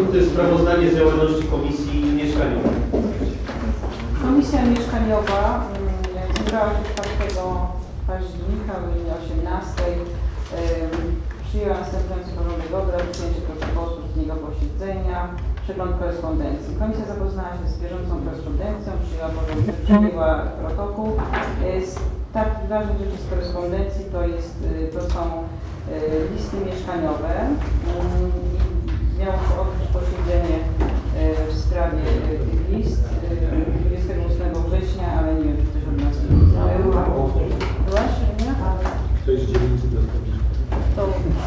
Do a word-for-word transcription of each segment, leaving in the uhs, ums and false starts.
to jest sprawozdanie z działalności Komisji Mieszkaniowej. Komisja Mieszkaniowa zebrała się czwartego października o godzinie osiemnastej. Przyjęła następujący porządek obrad, przyjęcie protokołu z niego posiedzenia, przegląd korespondencji. Komisja zapoznała się z bieżącą korespondencją, przyjęła, porządek, przyjęła protokół. Z takich ważnych rzeczy z korespondencji to, jest, to są listy mieszkaniowe. Miało się odbyć posiedzenie w sprawie tych list dwudziestego ósmego września, ale nie wiem, czy ktoś od nas nie widział. Byłaś, nie? To jest dziewięć do To...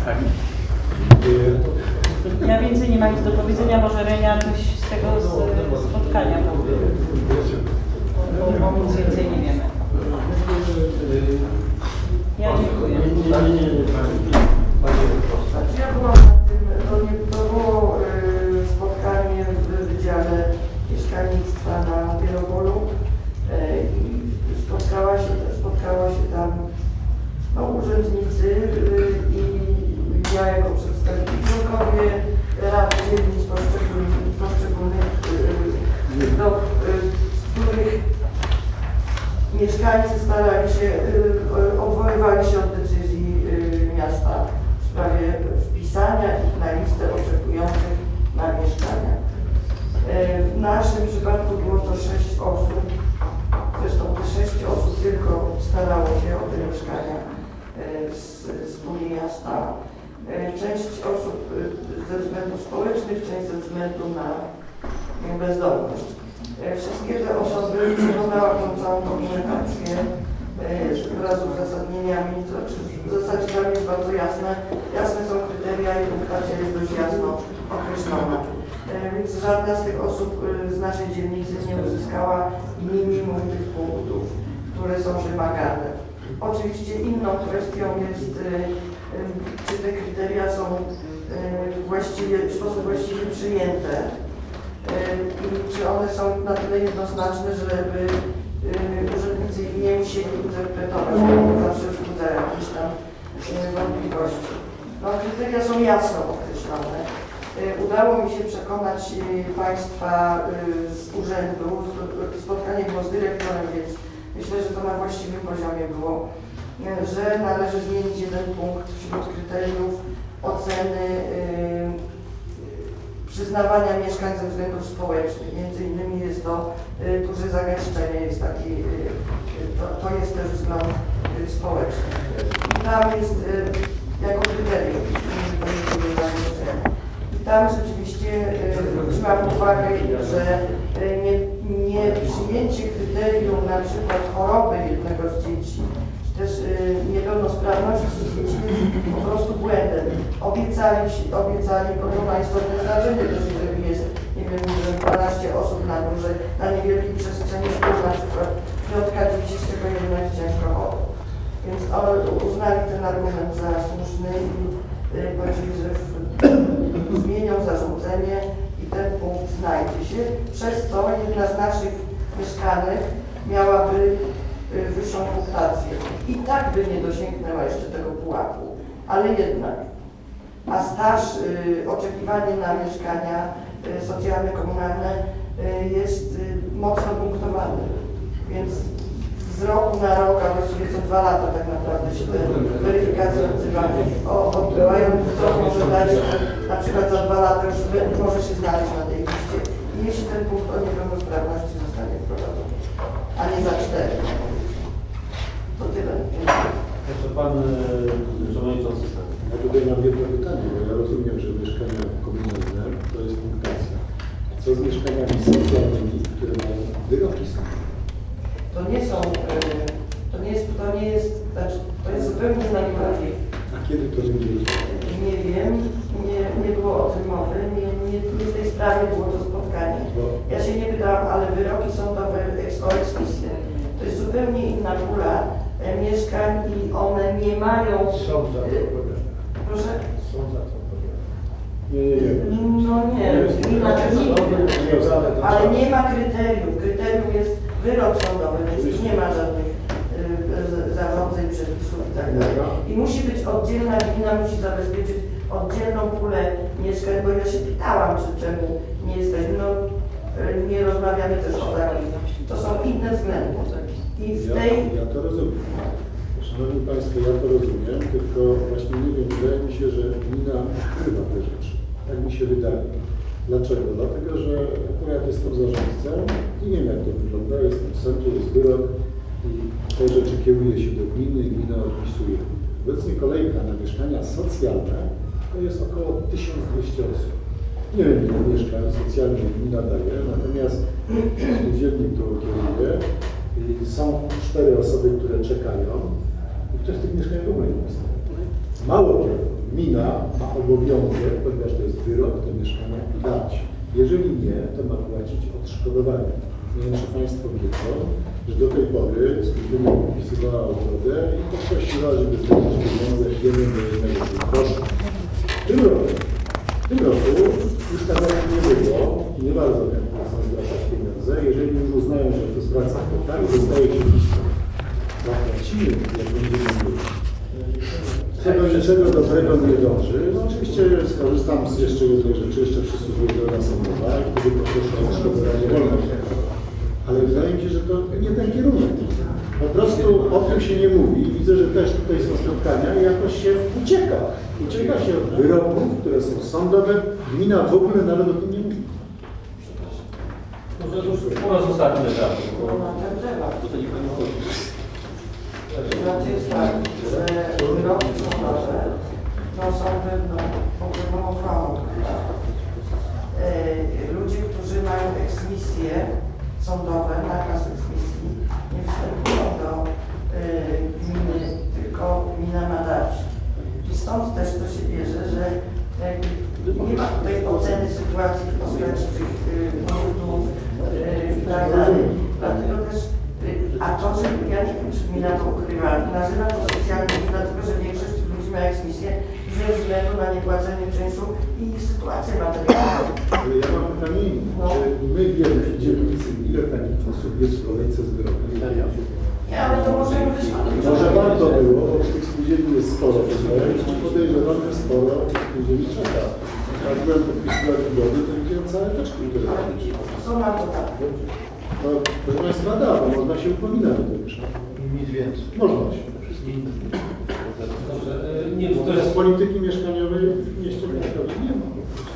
Ja więcej nie mam nic do powiedzenia, może Renia coś z tego z, spotkania powie. Bo nic więcej nie wiemy. Ja dziękuję. Znaczy ja byłam na tym, to, nie, to było y, spotkanie w Wydziale Mieszkalnictwa na Wielopolu y, i spotkała się, spotkała się tam no, urzędnicy y, i ja jako przedstawiciel członkowie rad dzielnic poszczególnych, poszczególnych y, do, y, z których mieszkańcy starali się, y, odwoływali się od decyzji y, miasta w sprawie wpisania ich na listę oczekujących na mieszkania. W naszym przypadku było to sześć osób, zresztą te sześć osób tylko starało się o te mieszkania z, z puli miasta. Część osób ze względów społecznych, część ze względu na bezdomność. Wszystkie te osoby przeglądała tą całą dokumentację wraz z uzasadnieniami, to znaczy w zasadzie dla mnie jest bardzo jasne. Jasne są kryteria i punktacja jest dość jasno określona. Więc żadna z tych osób z naszej dzielnicy nie uzyskała minimum tych punktów, które są wymagane. Oczywiście inną kwestią jest, czy te kryteria są właściwie, w sposób właściwie przyjęte i czy one są na tyle jednoznaczne, żeby urzędnicy nie musieli interpretować, bo zawsze wzbudza jakieś tam wątpliwości. No, kryteria są jasno określone. Udało mi się przekonać Państwa z urzędu, spotkanie było z dyrektorem, więc myślę, że to na właściwym poziomie było, że należy zmienić jeden punkt wśród kryteriów oceny przyznawania mieszkań ze względów społecznych. Między innymi jest to y, duże zagęszczenie, jest taki, y, to, to jest też wzgląd y, społeczny. I tam jest y, jako kryterium zagęszczenie. I tam rzeczywiście y, trzymam uwagę, że y, nie, nie przyjęcie kryterium na przykład choroby jednego z dzieci, czy też y, niepełnosprawności dzieci jest po prostu błędem. Obiecali, obiecali, bo to istotne znaczenie, że jeżeli jest, nie wiem, dwanaście osób na górze, na niewielkiej przestrzeni szkół, na przykład piątka dzieci, z czego jedna jest ciężko chory. Więc uznali ten argument za słuszny i y, powiedzieli, że w, zmienią zarządzenie i ten punkt znajdzie się, przez co jedna z naszych mieszkanek miałaby y, wyższą punktację. I tak by nie dosięgnęła jeszcze tego pułapu, ale jednak. A staż, y, oczekiwanie na mieszkania y, socjalne, komunalne y, jest y, mocno punktowany. Więc z roku na rok, a właściwie co dwa lata tak naprawdę się te weryfikacje odbywają, co może dać, na przykład za dwa lata już może się znaleźć na tej liście. I jeśli ten punkt o niepełnosprawności zostanie wprowadzony, a nie za cztery. To tyle. Jeszcze Pan Przewodniczący Stany. Ja tutaj mam jedno pytanie, bo ja rozumiem, że mieszkania komunalne to jest punktacja. Co z mieszkaniami socjalnymi, które mają wyroki sądowe? To nie są, to nie jest, to nie jest, znaczy, to jest zupełnie inna kwestia. A kiedy to będzie? Nie wiem, nie, nie było o tym mowy, nie, nie, nie w tej sprawie było to spotkanie. Ja się nie pytałam, ale wyroki sądowe ex officio. To jest zupełnie inna pula mieszkań i one nie mają... Są za to odpowiedzialne. Proszę? Są za to odpowiedzialne. Nie, nie, nie. No nie, inaczej nie, ale nie ma kryterium. Kryterium jest wyrok sądowy, więc nie ma żadnych y, zarządzeń, przepisów i tak dalej. I musi być oddzielna gmina, musi zabezpieczyć oddzielną pulę mieszkań, bo ja się pytałam, czy, czy czemu nie jesteśmy. No, nie rozmawiamy też o takich. To są inne względy. I w Ja, tej... ja to rozumiem. Szanowni Państwo, ja to rozumiem, tylko właśnie nie wiem, wydaje mi się, że gmina ukrywa te rzeczy. Tak mi się wydaje. Dlaczego? Dlatego, że akurat jestem zarządcą i nie wiem, jak to wygląda. Jestem w sądzie, jest wyrok i te rzeczy kieruje się do gminy i gmina odpisuje. Obecnie kolejka na mieszkania socjalne to jest około tysiąc dwieście osób. Nie wiem, ile mieszkań socjalnych gmina daje, natomiast dziennik to kieruje. I są cztery osoby, które czekają i ktoś z tych mieszkań w ogóle nie istnieje. Mało tego, gmina ma obowiązek, ponieważ to jest wyrok, te mieszkania dać. Jeżeli nie, to ma płacić odszkodowanie. Nie wiem, czy Państwo wiedzą, że do tej pory spółdzielnia podpisywała ugodę i poprosiła, żeby zdobyć pieniądze jeden do jednego. Proszę. W tym roku, w tym roku już tak nie było i nie bardzo chcą zwracać pieniądze. Jeżeli już uznają, że to zwraca to tak, zostaje się listą. Zapłacimy, jak będziemy mówić. Co do niczego dobrego nie dąży. No oczywiście skorzystam z jeszcze jednej rzeczy, jeszcze przysługuje do nas sądowa i wtedy poproszę o odszkodowanie wolności. Ale wydaje mi się, że to nie ten kierunek. Po prostu o tym się nie mówi. Widzę, że też tutaj są spotkania i jakoś się ucieka. Ucieka się od wyroków, które są sądowe. Gmina w ogóle nawet o tym nie mówi. Może już po raz ostatni etap. Znaczy jest tak, że wyroki sądowe to są pewną, pewną ochroną. E, ludzie, którzy mają eksmisje sądowe, nakaz eksmisji, nie wstępują do e, gminy, tylko gmina ma dać. I stąd też to się bierze, że e, nie ma tutaj oceny sytuacji w postaci tych nurtów e, i tak dalej. Dlatego też A to, że ja nie wiem, czy gmina to ukrywa, nazywa to socjalnie, dlatego że większość tych ludzi ma eksmisję ze względu na niepłacenie czynszu i sytuację materialną. Ale ja mam pytanie inne. No. Czy my wiemy w dzielnicy, ile takich osób jest w kolejce z wyrokiem? Nie, ale to możemy wysłać. Może warto było, bo tych spółdzielni jest sporo i podejrzewam, że sporo spółdzielni czeka. Jak byłem podpisywać ugody, to widziałem całe teczki. Ale co ma to tak? No, proszę Państwa, da, bo można się upominać do tego. Nic więcej. Można się. Dobrze, e, nie, to To jest z polityki mieszkaniowej w mieście Krakowie nie ma.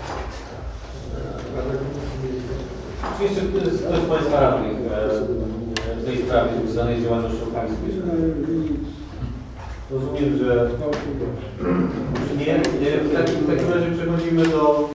Czy jeszcze ktoś z Państwa radnych e, w tej sprawie związanej z działalnością pańskiej? Rozumiem, że nie, nie w, takim, w takim razie przechodzimy do